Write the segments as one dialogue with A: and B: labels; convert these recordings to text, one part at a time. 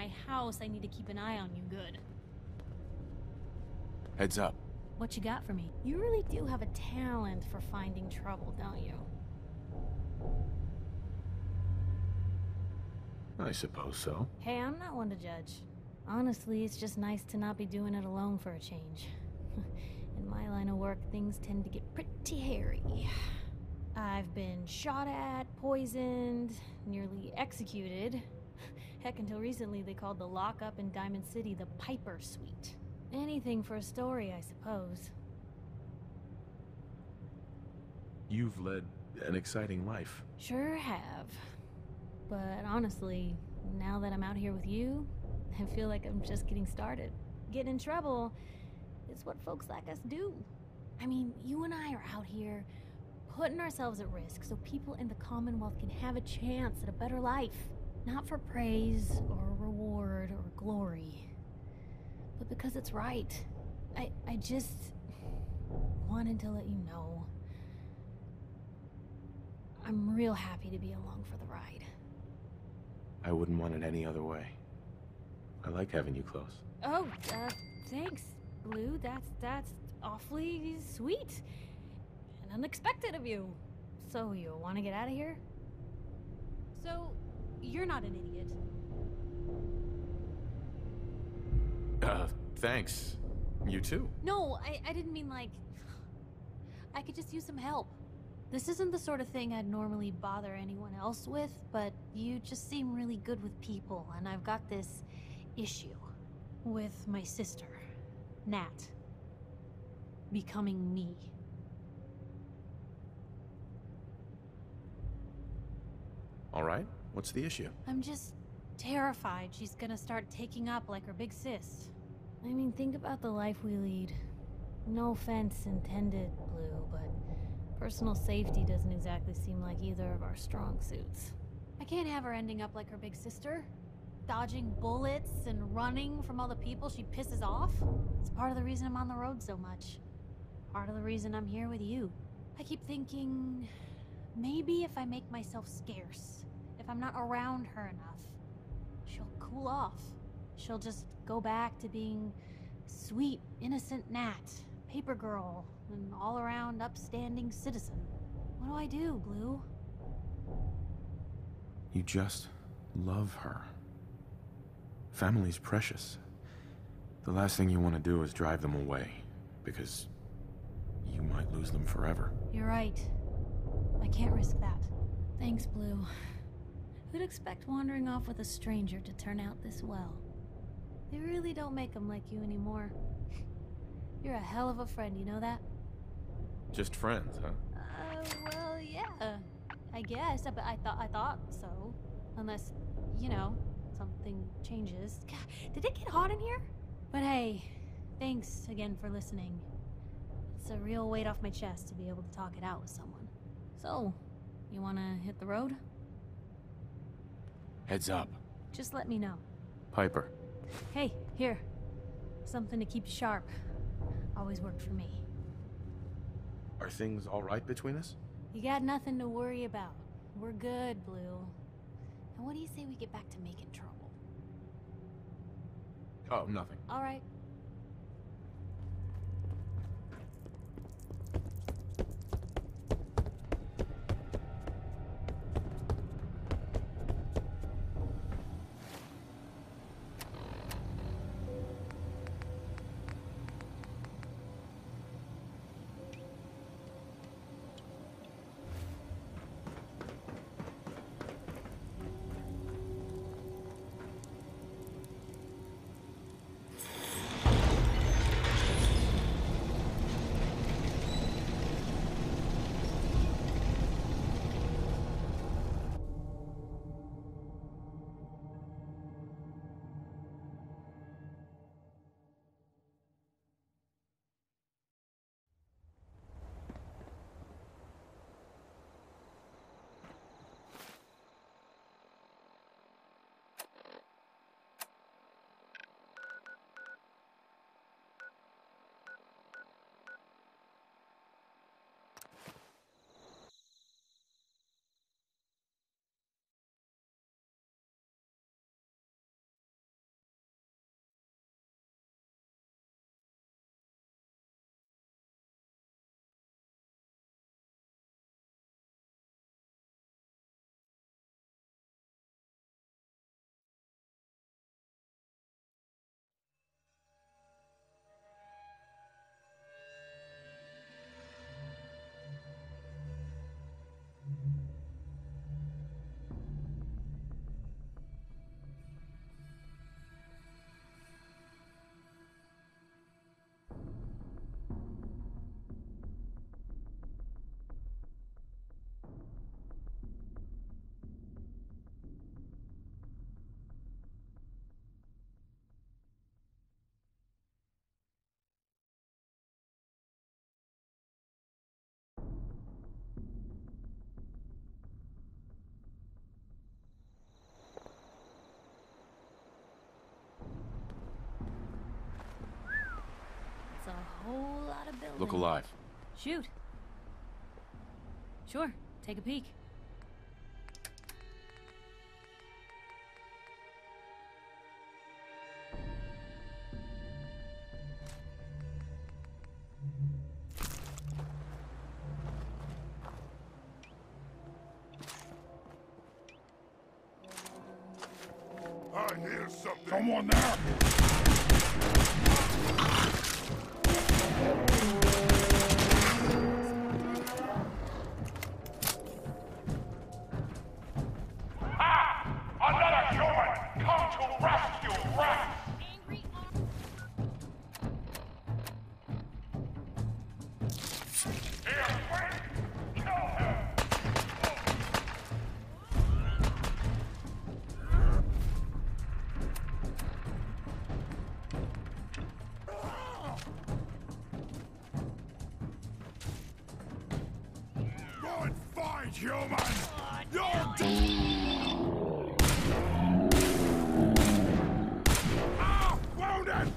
A: my house, I need to keep an eye on you good.
B: Heads up.
A: What you got for me? You really do have a talent for finding trouble, don't you?
B: I suppose so.
A: Hey, I'm not one to judge. Honestly, it's just nice to not be doing it alone for a change. In my line of work, things tend to get pretty hairy. I've been shot at, poisoned, nearly executed. Heck, until recently they called the lockup in Diamond City the Piper Suite. Anything for a story, I suppose.
B: You've led an exciting life.
A: Sure have. But honestly, now that I'm out here with you, I feel like I'm just getting started. Getting in trouble is what folks like us do. I mean, you and I are out here putting ourselves at risk so people in the Commonwealth can have a chance at a better life. Not for praise or reward or glory, but because it's right. I just wanted to let you know I'm real happy to be along for the ride.
B: I wouldn't want it any other way. I like having you close.
A: Oh, thanks, Blue. That's awfully sweet and unexpected of you. So you want to get out of here? So, you're not an idiot.
B: Thanks. You too.
A: No, I didn't mean like... I could just use some help. This isn't the sort of thing I'd normally bother anyone else with, but you just seem really good with people, and I've got this issue with my sister, Nat, becoming me.
B: All right. What's the issue?
A: I'm just terrified she's gonna start taking up like her big sis. I mean, think about the life we lead. No offense intended, Blue, but personal safety doesn't exactly seem like either of our strong suits. I can't have her ending up like her big sister, dodging bullets and running from all the people she pisses off. It's part of the reason I'm on the road so much. Part of the reason I'm here with you. I keep thinking, maybe if I make myself scarce, if I'm not around her enough, she'll cool off. She'll just go back to being sweet, innocent Nat, paper girl, an all-around upstanding citizen. What do I do, Blue?
B: You just love her. Family's precious. The last thing you want to do is drive them away, because you might lose them forever.
A: You're right. I can't risk that. Thanks, Blue. Who'd expect wandering off with a stranger to turn out this well? They really don't make them like you anymore. You're a hell of a friend, you know that?
B: Just friends, huh?
A: Well, yeah. I guess, but I thought so. Unless, you know, something changes. God, did it get hot in here? But hey, thanks again for listening. It's a real weight off my chest to be able to talk it out with someone. So, you wanna hit the road?
B: Heads up.
A: Just let me know.
B: Piper.
A: Hey, here. Something to keep you sharp. Always worked for me.
B: Are things all right between us?
A: You got nothing to worry about. We're good, Blue. And what do you say we get back to making trouble?
B: Oh, nothing.
A: All right.
B: Look alive.
A: Shoot. Sure, take a peek.
C: I hear something. Someone there! Another human! Come to rescue rats!
A: Angry
C: Here, quick! Kill him! Go and fight, human! Ah! Wounded!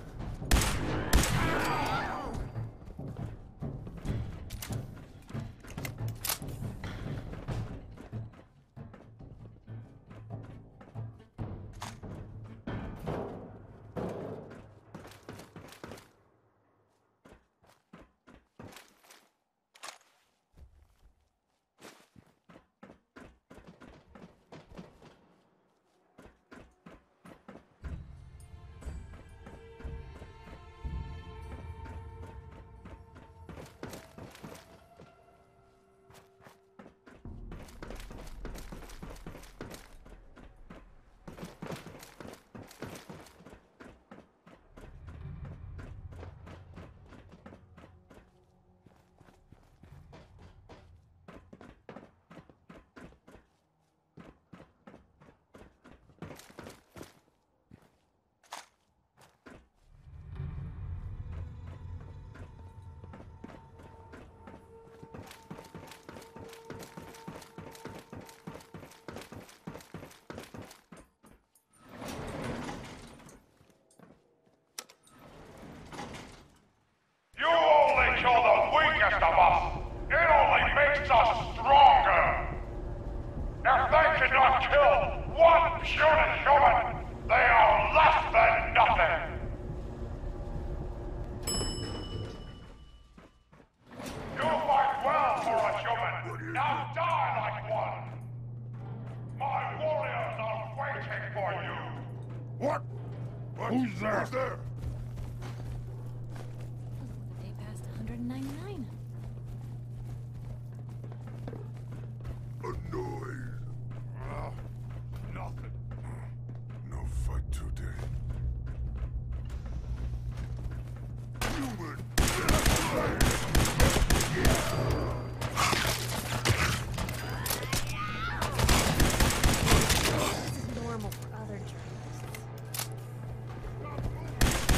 C: You only kill the weakest of us! It only makes us stronger! If they cannot kill one puny human, they are less than nothing! You fight well for a human! Now die like one! My warriors are waiting for you! What? Who's there? Who's there?
A: The day past 199.
C: A noise. Nothing. No fight today. Human.
A: This is normal for other journalists.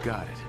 B: Got it.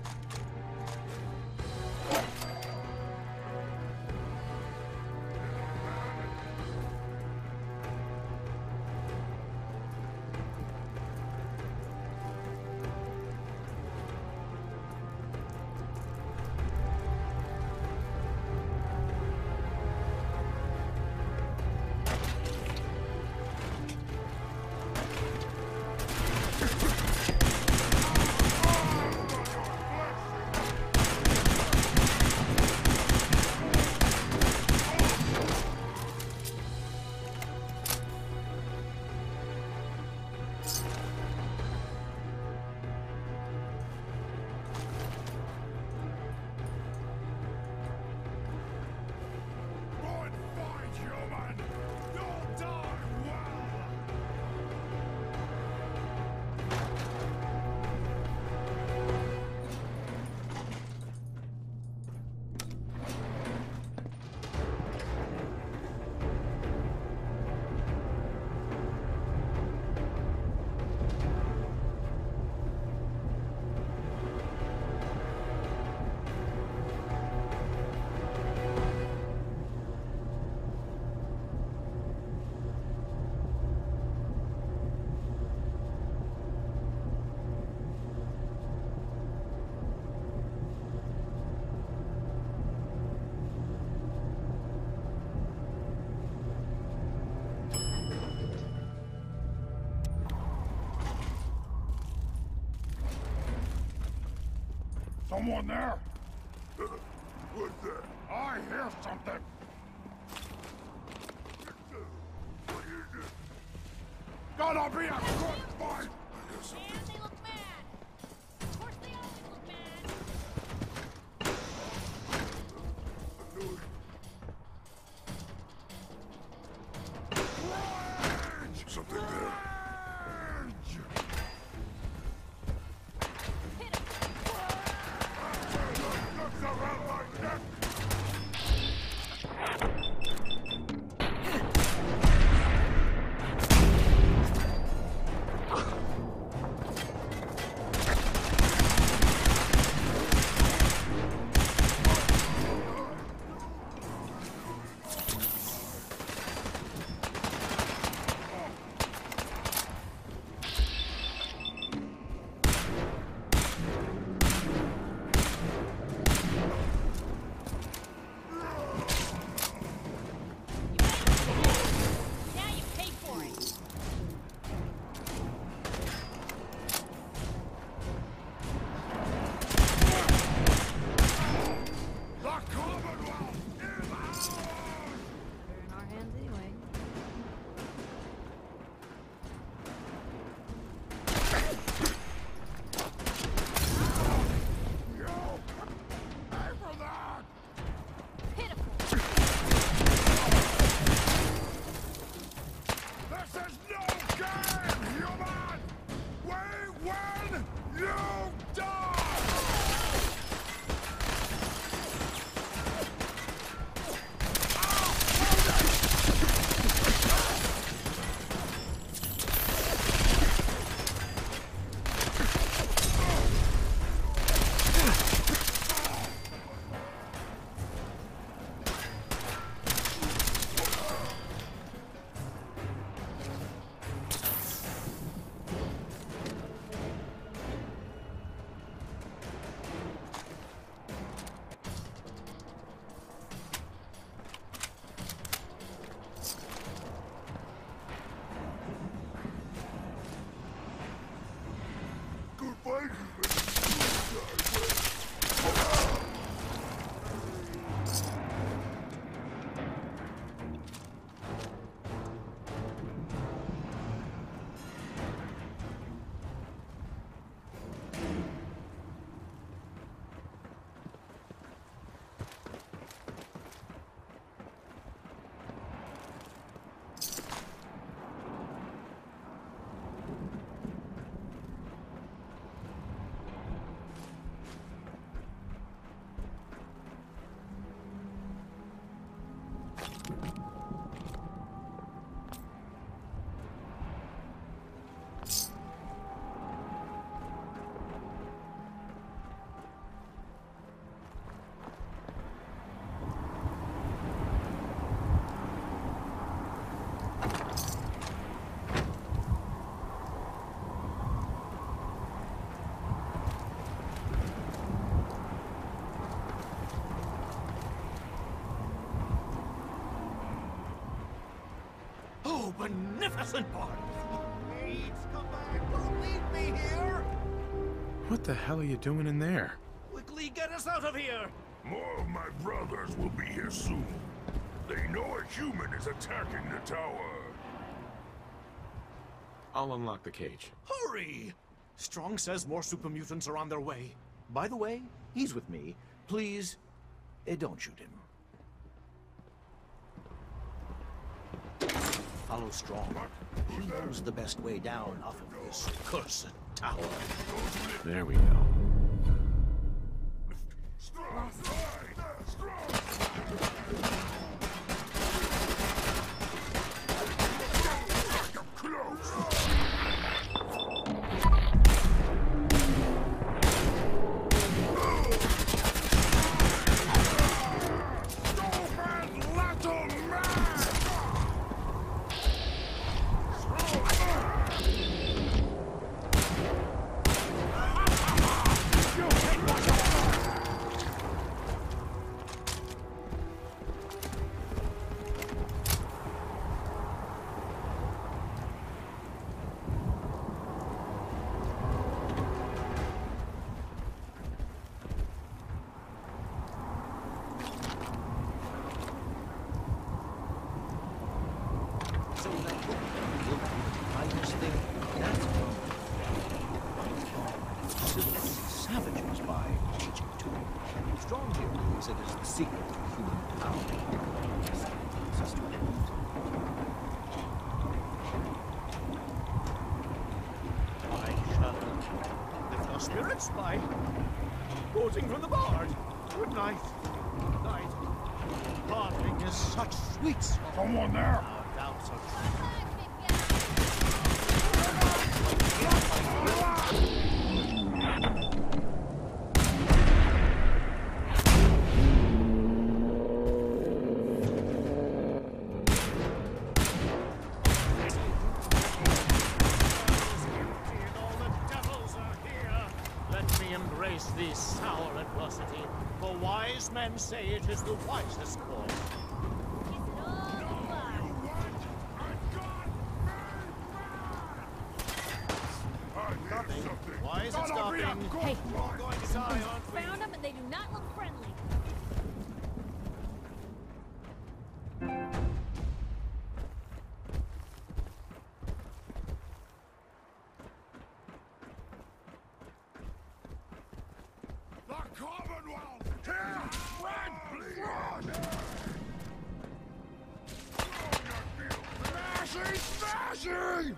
C: Someone there? What's that? I hear something! What is it? Gonna be a good fight!
A: Man, they look mad. Of course they always look mad.
C: Something there.
D: magnificent part. Please come back. Don't leave me here.
B: What the hell are you doing in there?
D: Quickly get us out of here.
C: More of my brothers will be here soon. They know a human is attacking the tower.
B: I'll unlock the cage.
D: Hurry! Strong says more super mutants are on their way. By the way, he's with me. Please, don't shoot him. Follow Strong. He knows the best way down off of this cursed tower.
B: There we go.
D: Savages by Agent 2. Strong here believes it is the secret to human power. I shall lift our spirits by quoting from the bard. Good night. Good night. Parting is such sweet song.
C: Someone there?
D: Our doubts are this sour adversity, for wise men say it is the wisest course. Nothing. Why is it stopping?
A: Hey,
D: We're all going to die, aren't we?
A: found them and they do not look friendly.
C: The Commonwealth! Here! Run! Run! Smashing! Smashing!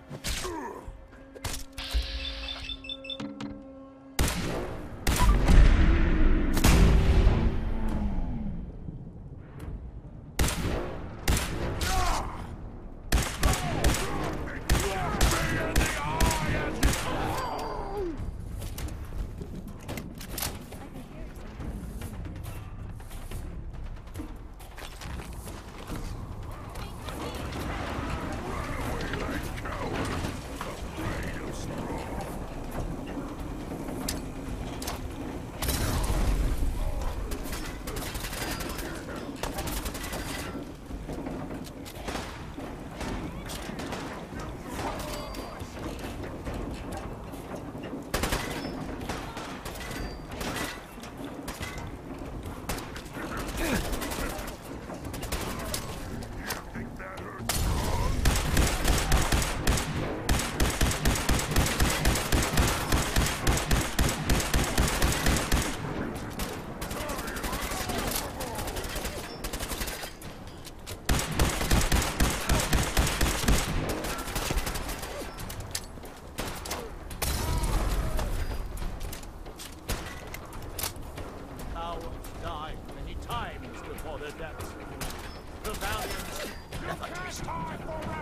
D: The valiant never taste.